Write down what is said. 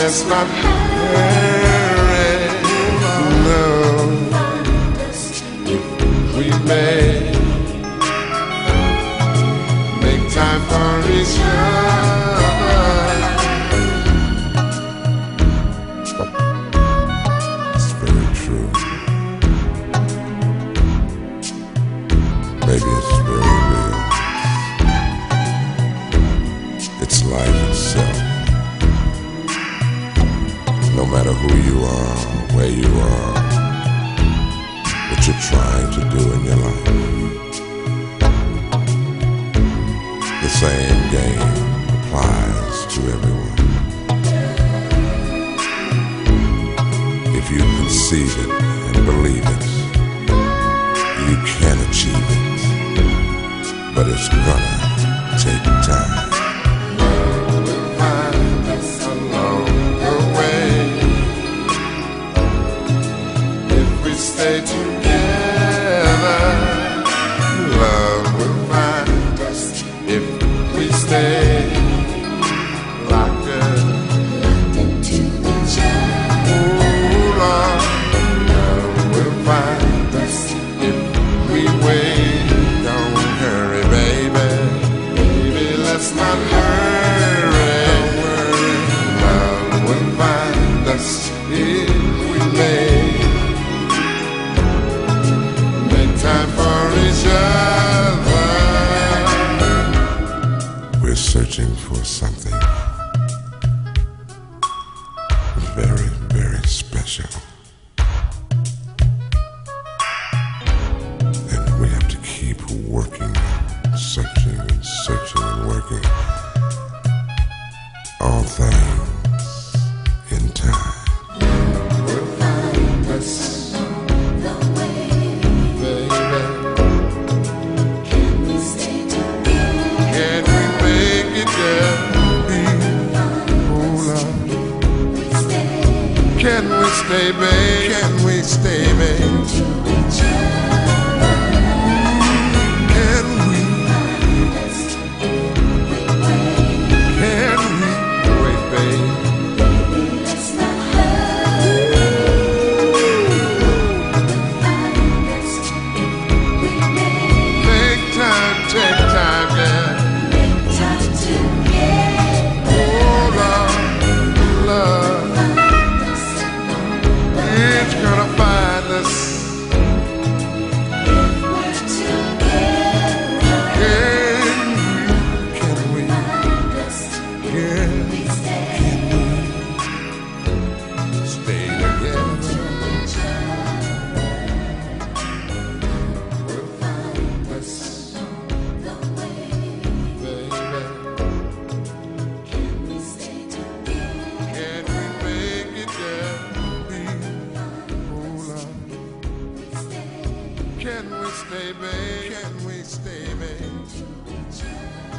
let's not hurry. No, we may make time for each other. It's very true. Maybe it's very real. It's life itself. No matter who you are, where you are, what you're trying to do in your life, the same game applies to everyone. If you conceive it and believe it, you can achieve it, but it's gonna take time. Stay together, love will find us if we stay locked into each other. Oh Lord, love will find us if we wait. Don't hurry, baby, baby, let's not hurry. Love will find us if we may. Time for each other. We're searching for something very, very special. And we have to keep working, searching and searching and working. All things in time. We'll find us. Can we stay, babe? Can we stay, babe? Can we? Can we wait, babe? Take time, yeah. Oh, love. It's gonna find us if we're together. Can we? Can we stay together? We'll find us, baby. Can we stay together? Can we make it, yeah? Can we stay, babe? Can we stay, babe?